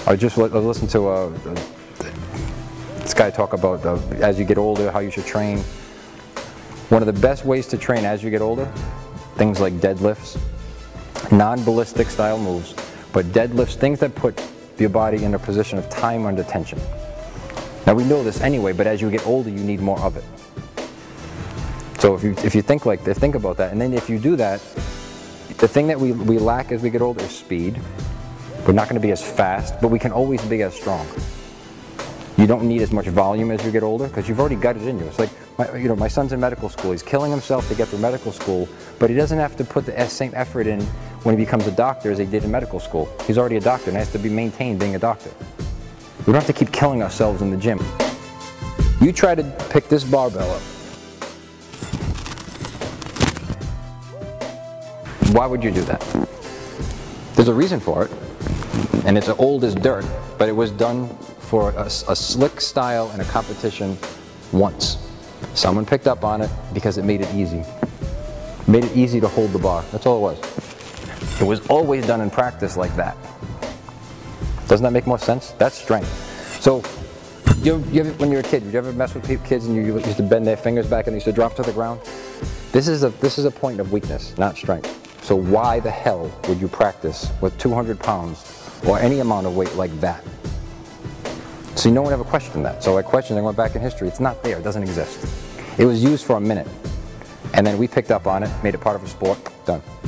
I just listened to this guy talk about as you get older, how you should train. One of the best ways to train as you get older, things like deadlifts, non-ballistic style moves, but deadlifts, things that put your body in a position of time under tension. Now we know this anyway, but as you get older, you need more of it. So if you think like this, think about that, and then if you do that, the thing that we lack as we get older is speed. We're not going to be as fast, but we can always be as strong. You don't need as much volume as you get older because you've already got it in you. It's like, my son's in medical school. He's killing himself to get through medical school, but he doesn't have to put the same effort in when he becomes a doctor as he did in medical school. He's already a doctor and has to be maintained being a doctor. We don't have to keep killing ourselves in the gym. You try to pick this barbell up. Why would you do that? There's a reason for it, and it's old as dirt, but it was done for a slick style in a competition once. Someone picked up on it because it made it easy. It made it easy to hold the bar. That's all it was. It was always done in practice like that. Doesn't that make more sense? That's strength. So, when you're a kid, did you ever mess with kids and you used to bend their fingers back and they used to drop to the ground? This is a point of weakness, not strength. So why the hell would you practice with 200 pounds or any amount of weight like that? See, no one ever questioned that. So I questioned, I went back in history, it's not there, it doesn't exist. It was used for a minute, and then we picked up on it, made it part of a sport, done.